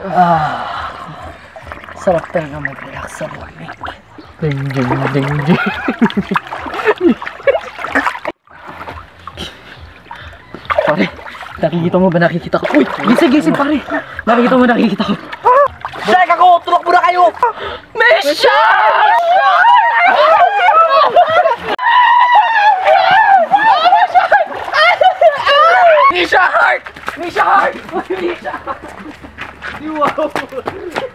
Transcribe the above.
Sarap talaga mag-relax sa lamig. Ding ding ding ding. Pare, nakikita mo ba nakikita ko? Uy, gising pare. Nakikita mo nakikita ko. Sek ako! Tulak muna kayo! Misha! Misha Heart! Misha Heart! Misha! Wow!